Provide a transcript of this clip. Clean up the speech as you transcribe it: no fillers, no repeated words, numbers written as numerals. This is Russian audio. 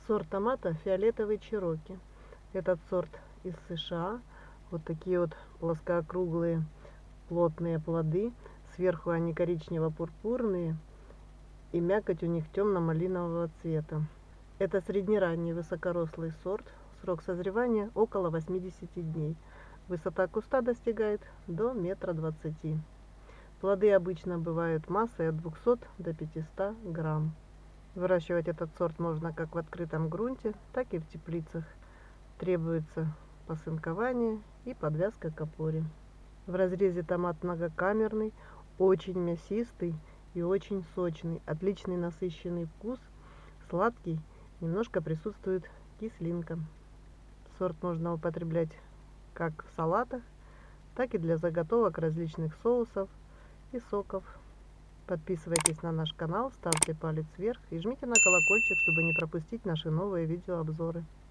Сорт томата фиолетовый чероки. Этот сорт из США. Вот такие вот плоскоокруглые плотные плоды. Сверху они коричнево-пурпурные. И мякоть у них темно-малинового цвета. Это среднеранний высокорослый сорт. Срок созревания около 80 дней. Высота куста достигает до 1,20 м. Плоды обычно бывают массой от 200 до 500 грамм. Выращивать этот сорт можно как в открытом грунте, так и в теплицах. Требуется посынкование и подвязка к опоре. В разрезе томат многокамерный, очень мясистый и очень сочный. Отличный насыщенный вкус, сладкий, немножко присутствует кислинка. Сорт можно употреблять как в салатах, так и для заготовок различных соусов и соков. Подписывайтесь на наш канал, ставьте палец вверх и жмите на колокольчик, чтобы не пропустить наши новые видеообзоры.